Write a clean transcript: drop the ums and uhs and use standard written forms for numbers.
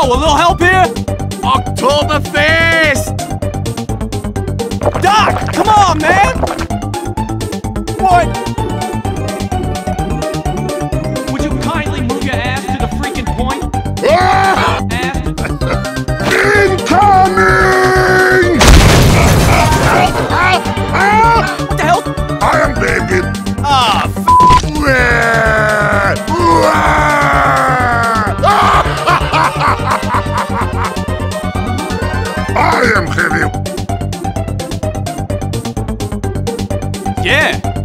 a little help here? Oktoberfest! Doc, come on, man! What? Would you kindly move your ass to the freaking point? Ah! Ass to... Incoming! What the hell? I am David. Ah, I am heavy. yeah.